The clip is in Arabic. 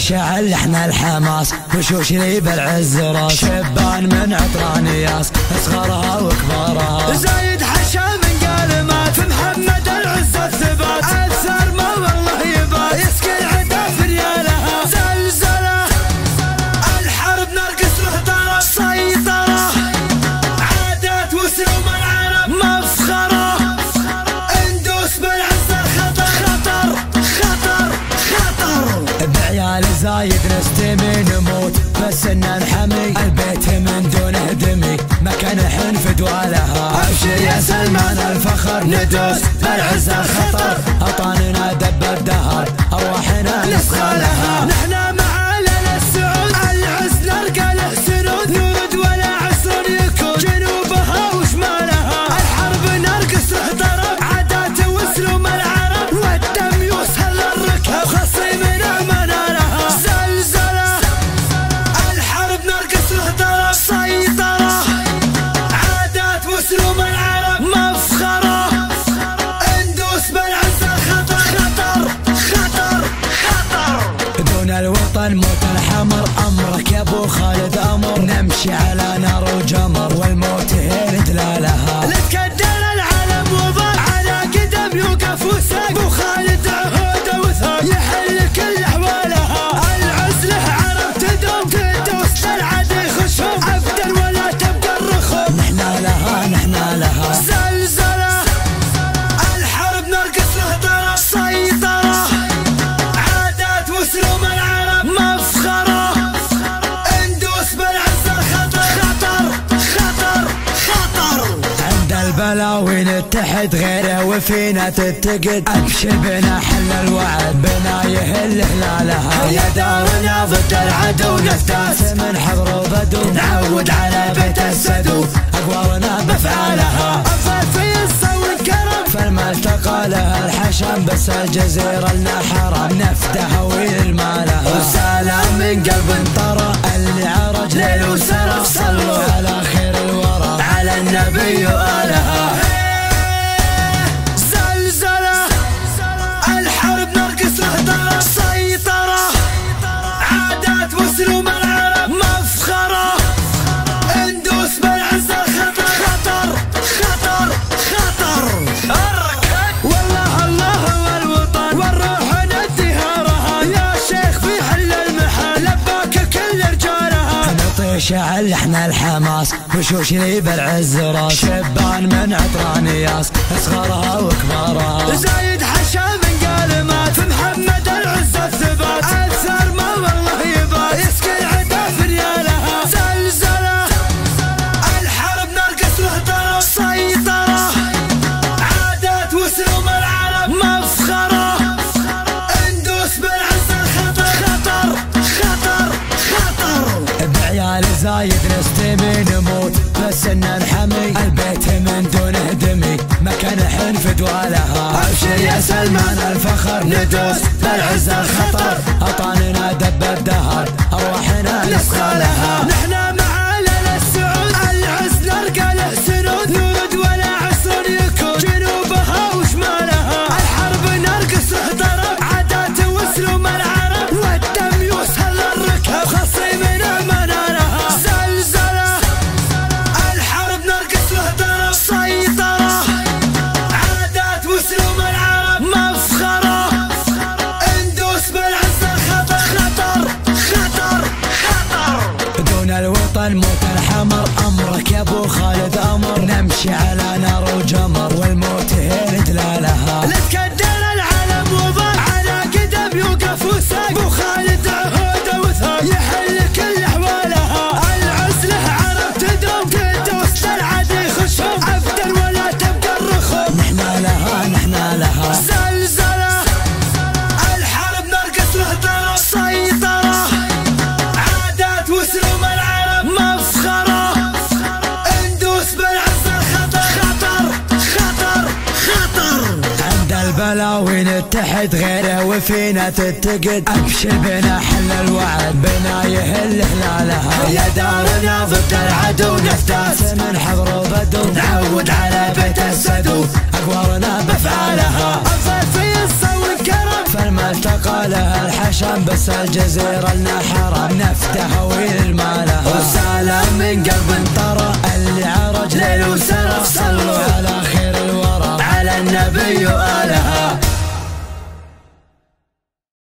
يشعل احنا الحماس وشوش لي بالعز راس شبان من عطران ياس اصغرها وكبارها زايد حشا من قلمات في محمد العز الثبات اثر ما والله يبات يسكن عدا في ريالها زلزله الحرب نرقص له طرف سيطره عادات وسلوم العرب مفخره اندوس بالعز الخطر خطر خطر خطر بعيال زايد نستمي نموت بس ان نحمي البيت من دون هدمي مكان حنفد ولها ابشر يا سلمان الفخر ندوس بالعز الخطر اطاننا دب الدهر ارواحنا نسخى لها نحنا معالي السعود العز نلقى له سنود نود ولا عسر يكون جنوبها وشمالها الحرب نرقص له طرب عادات وسلوم العرب والدم يوصل للركب خصي من منالها زلزله الحرب نرقص له طرب سيطره عادات وسلوم العرب مفخره اندوس بالعز الخطر خطر خطر خطر دون الوطن موت الحمر امرك يا ابو خالد امر نمشي على نار وجمر والموت هي دلالها نتكدر العالم وضع على قدم يوقف وساق ابو خالد عهود وثاق يحل كل احوالها العز له عرب تدوم تدوس العدي خشوم ابدا ولا تبقى الرخوم نحنا لها زلزله الحرب نرقص له طرف سيطره عادات وسلوم العرب مفخره اندوس بالعز الخطر خطر خطر خطر عند البلاوي نتحد غيره وفينا تتقد ابشر بنا حل الوعد بنا يهل هلالها يا دارنا ضد العدو نفتاس من حضر وبدو نعود على بيت السدو اقوارنا بافعالها افضل في الصون كرم فالما التقى لها الحشم بس الجزيرة لنا حرم نفتح ويل مالها وسلام من قلب ترى اللي عرج ليل وسرف صلوا على خير الورى على النبي وآلها زلزلة الحرب نرقص له طرف سيطرة عادات وسلوم العرب مفخرة اندوس بالعز الخطر خطر خطر خطر والله الله والوطن والروح ندهارها يا شيخ في حل المحل لباك كل رجالها نطيش على احنا الحماس وشوش لي بالعز راس شبان من عطران ياس اصغرها وكبارها زايد حشا من قلمات في محمد العز الثبات اثر ما والله يبات يسكن عدا في ريالها زلزله الحرب نرقص له طرف سيطره عادات وسلوم العرب مفخره اندوس بالعز الخطر خطر خطر خطر بعيال زايد نستمي نموت بس ان نحمي البيت من دون هدمي مكان حنفد ولها ابشر يا سلمان الفخر ندوس بالعز الخطر اطاننا دب الدهر ارواحنا نسخى لها نحنا معالي السعود العز نلقى له سنود نود ولا عسر يكون جنوبها وشمالها الحرب نرقص له طرب عادات وسلوم العرب والدم يوصل للركب خصي من منالها زلزله الحرب نرقص له طرف سيطره عادات وسلوم العرب مفخره اندوس بالعز الخطر خطر خطر خطر دون الوطن موت الحمر امرك يا ابو خالد امر نمشي على نار وجمر والموت هي دلالها نتكدر العالم وضع على قدم يوقف وساق ابو خالد عهود وثاق يحل كل احوالها العز له عرب تدوم تدوس العدي خشوم ابدا ولا تبقى الرخوم نحنا لها زلزله الحرب نرقص له طرف سيطره عادات وسلوم العرب مفخره اندوس بالعز الخطر خطر خطر خطر عند البلاوي نتحد غيره وفينا تتقد ابشر بنا حل الوعد بنا يهل هلالها يا دارنا ضد العدو نفتاس من حضر وبدو نعود على بيت السدو اقوارنا بافعالها افضل في الصون كرم فالما التقى لها الحشم بس الجزيرة لنا حرم نفتح ويل ما لها. وسلام من قلب ترى اللي عرج ليل وسرف